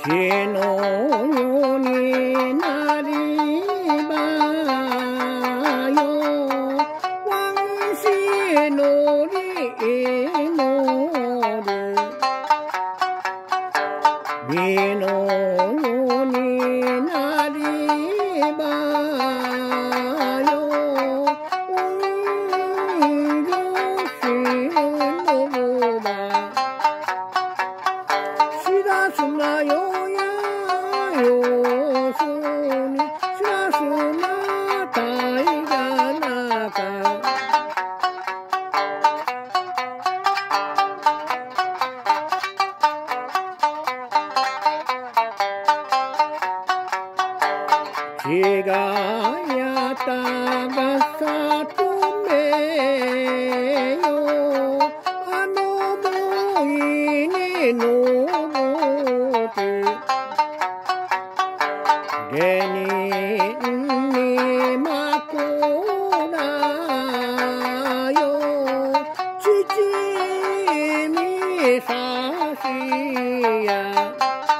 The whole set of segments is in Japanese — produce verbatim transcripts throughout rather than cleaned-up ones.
知恵のようになりばよわんしのりのる美のようになりばようんぎょしのぶばしらすなよやよすにしらすなたいがなかちがやたがさとめよあのぼいにのぼって芸人にまこなよ父にさしや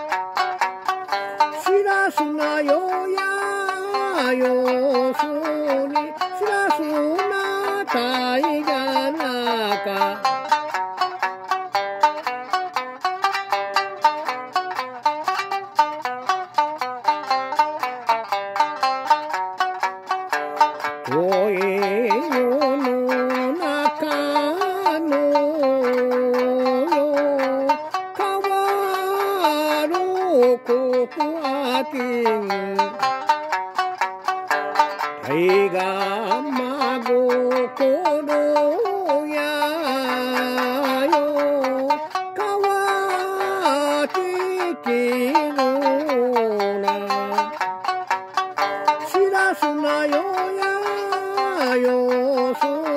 しらすなよやよすにしらすなたいがなか遠い世の中のよ変わることあきん大がまごころやよ変わってきるなしらすなよやよそ